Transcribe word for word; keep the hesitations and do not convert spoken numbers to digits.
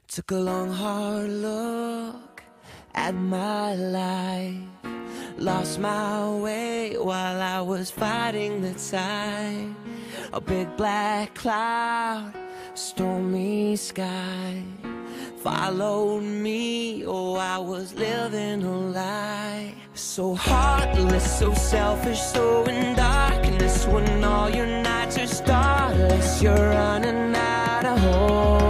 Took a long hard look at my life, lost my way while I was fighting the tide. A big black cloud, stormy sky followed me, oh I was living a lie. So heartless, so selfish, so in darkness, when all your nights are starless, you're running out of hope.